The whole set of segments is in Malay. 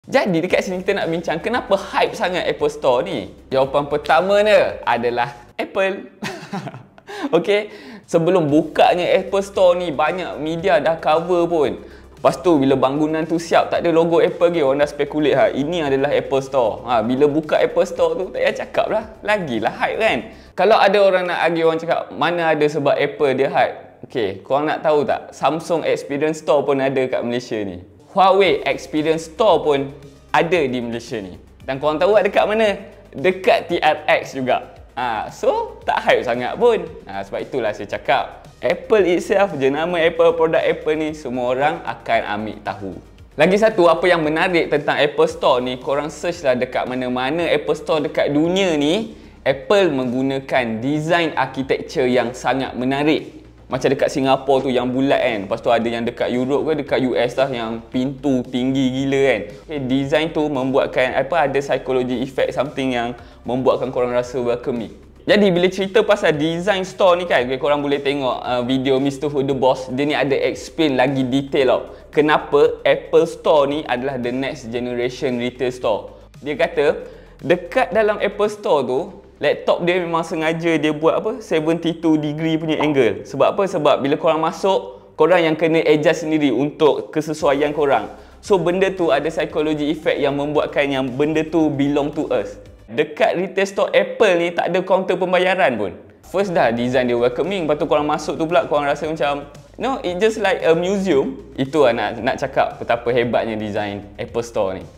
Jadi dekat sini kita nak bincang kenapa hype sangat Apple Store ni. Jawapan pertamanya adalah Apple. Okey, sebelum bukanya Apple Store ni banyak media dah cover pun. Lepas tu bila bangunan tu siap tak ada logo Apple lagi, orang dah spekulate ini adalah Apple Store. Bila buka Apple Store tu tak payah cakap lah, lagilah hype kan. Kalau ada orang nak argue, orang cakap mana ada sebab Apple dia hype. Okey, korang nak tahu tak, Samsung Experience Store pun ada kat Malaysia ni. Huawei Experience Store pun ada di Malaysia ni. Dan korang tahu ada kat mana? Dekat TRX juga. So, tak hype sangat pun. Sebab itulah saya cakap, Apple itself, jenama Apple, produk Apple ni, semua orang akan ambil tahu. Lagi satu, apa yang menarik tentang Apple Store ni, korang search lah dekat mana-mana Apple Store dekat dunia ni, Apple menggunakan design architecture yang sangat menarik. Macam dekat Singapura tu yang bulat kan. Lepas tu ada yang dekat Europe ke dekat US lah yang pintu tinggi gila kan. Design tu membuatkan ada psychology effect, something yang membuatkan korang rasa welcoming. Jadi bila cerita pasal design store ni kan, korang boleh tengok video Mr. Who The Boss. Dia ni ada explain lagi detail tau, kenapa Apple Store ni adalah the next generation retail store. Dia kata dekat dalam Apple Store tu, laptop dia memang sengaja dia buat 72 degree punya angle. Sebab apa? Sebab bila korang masuk, korang yang kena adjust sendiri untuk kesesuaian korang. So benda tu ada psychology effect yang membuatkan yang benda tu belong to us. Dekat retail store Apple ni tak ada kaunter pembayaran pun. First dah design dia welcoming, lepas tu korang masuk tu pula korang rasa macam no, it just like a museum. Itu lah nak cakap betapa hebatnya design Apple Store ni.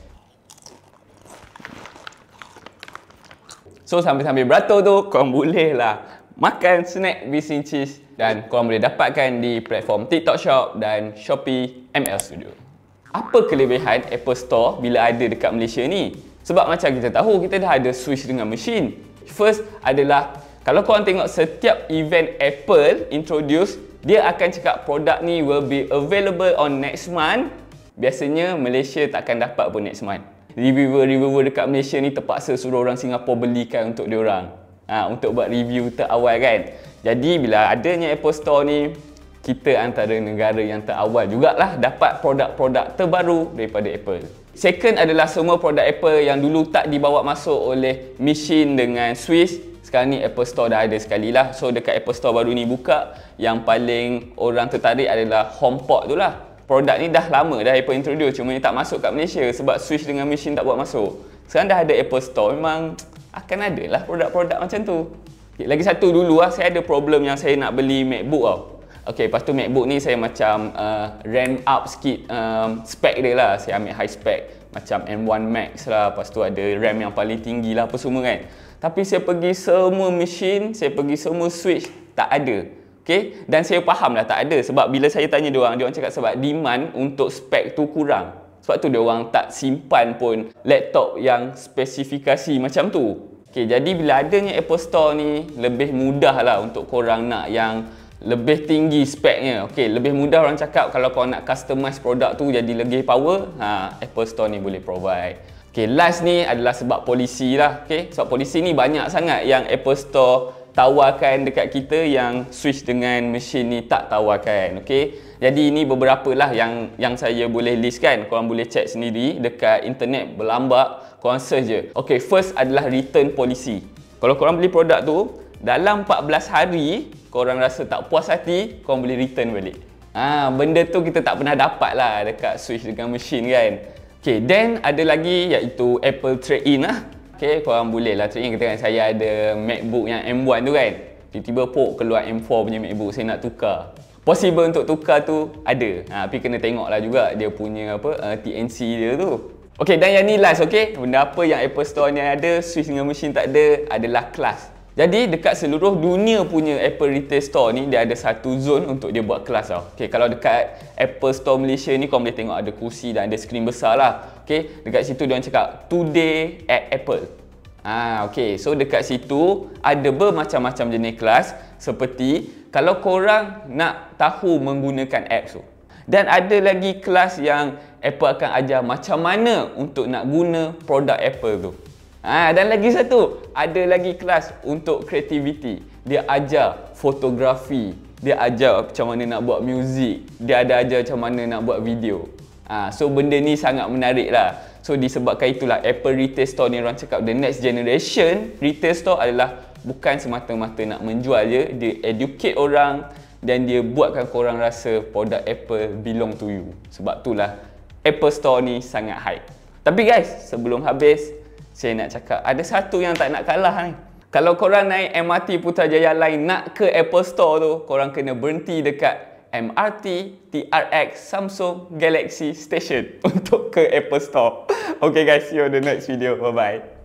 So sambil-sambil beratur tu, korang boleh lah makan snack Bising Cheese dan korang boleh dapatkan di platform TikTok Shop dan Shopee ML Studio. Apa kelebihan Apple Store bila ada dekat Malaysia ni? Sebab macam kita tahu, kita dah ada switch dengan mesin. First adalah, kalau korang tengok setiap event Apple introduce, dia akan cakap produk ni will be available on next month. Biasanya Malaysia takkan dapat pun next month. Reviewer dekat Malaysia ni terpaksa suruh orang Singapura belikan untuk diorang untuk buat review terawal kan. Jadi bila adanya Apple Store ni, kita antara negara yang terawal jugalah dapat produk-produk terbaru daripada Apple. Second adalah semua produk Apple yang dulu tak dibawa masuk oleh mesin dengan switch, sekarang ni Apple Store dah ada sekali lah. So dekat Apple Store baru ni buka, yang paling orang tertarik adalah HomePod tu lah. Produk ni dah lama dah Apple introduce, cuma ni tak masuk kat Malaysia sebab switch dengan mesin tak buat masuk. Sekarang dah ada Apple Store, memang akan ada lah produk-produk macam tu. Okay, lagi satu dulu lah, saya ada problem yang saya nak beli MacBook tau. Okay, lepas tu MacBook ni saya macam ramp up sikit spec dia lah. Saya ambil high spec macam M1 Max lah, lepas tu ada RAM yang paling tinggi lah apa semua kan. Tapi saya pergi semua mesin, saya pergi semua switch, tak ada. Okay? Dan saya faham lah tak ada, sebab bila saya tanya diorang cakap sebab demand untuk spek tu kurang. Sebab tu diorang tak simpan pun laptop yang spesifikasi macam tu. Okay, jadi bila adanya Apple Store ni, lebih mudah lah untuk korang nak yang lebih tinggi speknya. Okay, lebih mudah orang cakap kalau korang nak customize produk tu jadi lebih power, Apple Store ni boleh provide. Okay, last ni adalah sebab polisi lah. Okay, sebab polisi ni banyak sangat yang Apple Store tawarkan dekat kita yang switch dengan mesin ni tak tawarkan. Okay, jadi ini beberapa lah yang saya boleh list kan. Korang boleh check sendiri dekat internet, berlambak, korang search je. Okay, first adalah return policy. Kalau korang beli produk tu, dalam 14 hari korang rasa tak puas hati, korang boleh return balik. Benda tu kita tak pernah dapat lah dekat switch dengan mesin kan. Okay, then ada lagi iaitu Apple Trade-in lah. Okay, korang boleh lah trade-in. Katakan saya ada MacBook yang M1 tu kan, tiba-tiba keluar M4 punya MacBook, saya nak tukar. Possible untuk tukar tu ada, tapi kena tengok lah juga dia punya TNC dia tu. Okay, dan yang ni last. Okay, benda apa yang Apple Store ni ada, switch dengan mesin tak ada, adalah kelas. Jadi dekat seluruh dunia punya Apple Retail Store ni, dia ada satu zone untuk dia buat kelas tau. Okay, kalau dekat Apple Store Malaysia ni, korang boleh tengok ada kursi dan ada skrin besar lah. Okay, dekat situ dia orang cakap Today at Apple. Okay, so dekat situ ada bermacam-macam jenis kelas, seperti kalau korang nak tahu menggunakan apps tu. Dan ada lagi kelas yang Apple akan ajar macam mana untuk nak guna produk Apple tu. Dan lagi satu, ada lagi kelas untuk creativity. Dia ajar fotografi, dia ajar macam mana nak buat muzik, dia ada ajar macam mana nak buat video. So benda ni sangat menarik lah. So disebabkan itulah Apple Retail Store ni orang cakap the next generation retail store adalah bukan semata-mata nak menjual je, dia educate orang dan dia buatkan korang rasa produk Apple belong to you. Sebab itulah Apple Store ni sangat hype. Tapi guys, sebelum habis saya nak cakap ada satu yang tak nak kalah ni. Kalau korang naik MRT Putrajaya Line nak ke Apple Store tu, korang kena berhenti dekat MRT TRX Samsung Galaxy Station untuk ke Apple Store. Okay guys, see you on the next video. Bye bye.